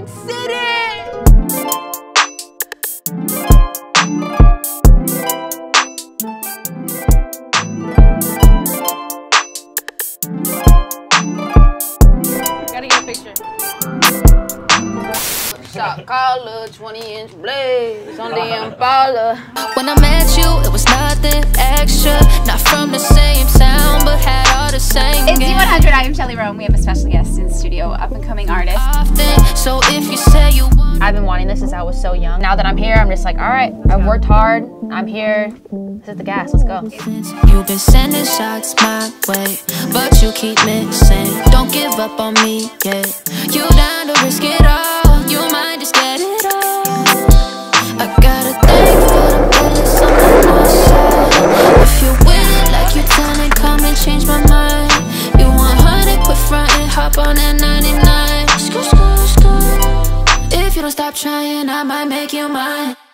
York City. Gotta get a picture. Shot collar, 20-inch blades on the Impala. When I met you, it was nothing extra. Not from the same town, but had all the same. It's Z100. I am Shelly Rome. We have a special guest in the studio, up-and-coming artist. So if you say you want, I've been wanting this since I was so young. Now that I'm here, I'm just like, all right, I've worked hard. I'm here. This is the gas. Let's go. You've been sending shots my way, but you keep missing. Don't give up on me yet. You down to risk it all. You might just get it all. I gotta thank for the bullets on the Northside. If you're with it like you telling, come and change my mind. You 100, quit frontin', hop on that 99. If you don't stop trying, I might make you mine.